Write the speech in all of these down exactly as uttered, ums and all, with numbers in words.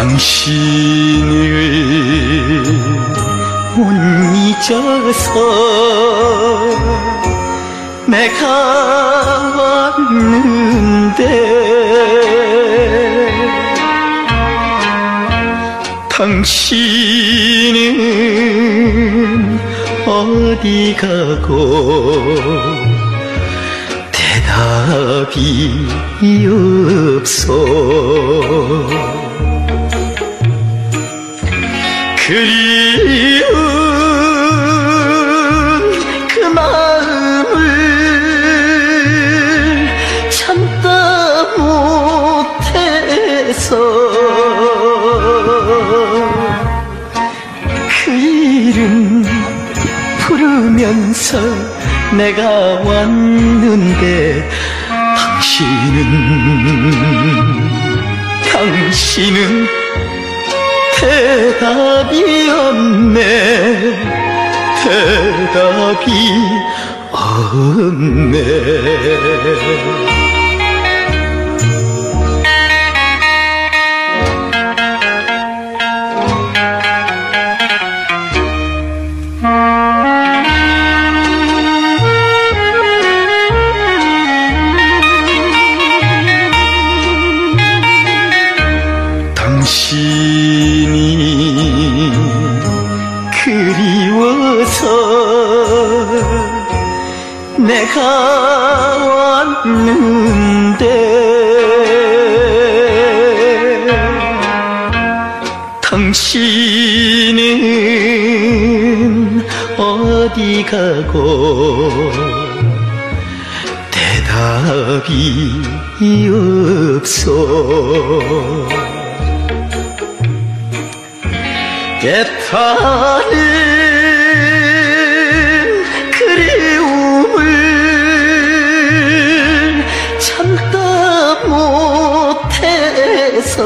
당신을 못 잊어서 내가 왔는데 당신은 어디 가고 대답이 없어. 그리운 그 마음을 참다 못해서 그 이름 부르면서 내가 왔는데 당신은 당신은 대답이 없네. 대답이 없네. 당신이 그리워서 내가 왔는데 당신은 어디 가고 대답이 없어. 애타는 그리움을 참다 못해서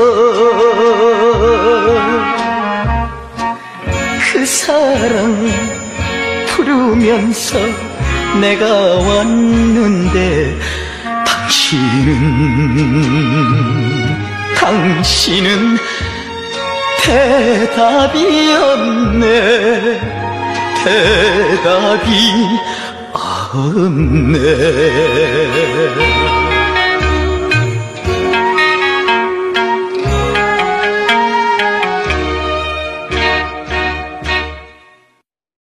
그 사랑 부르면서 내가 왔는데 당신은 당신은 대답이 없네. 대답이 없네.